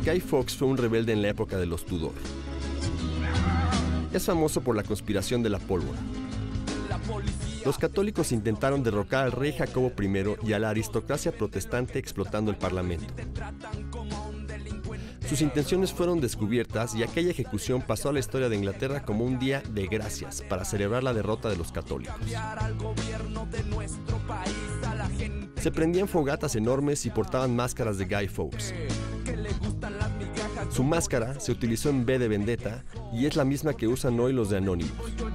Guy Fawkes fue un rebelde en la época de los Tudor. Es famoso por la conspiración de la pólvora. Los católicos intentaron derrocar al rey Jacobo I y a la aristocracia protestante explotando el parlamento. Sus intenciones fueron descubiertas y aquella ejecución pasó a la historia de Inglaterra como un día de gracias para celebrar la derrota de los católicos. Se prendían fogatas enormes y portaban máscaras de Guy Fawkes. Su máscara se utilizó en V de Vendetta y es la misma que usan hoy los de Anonymous.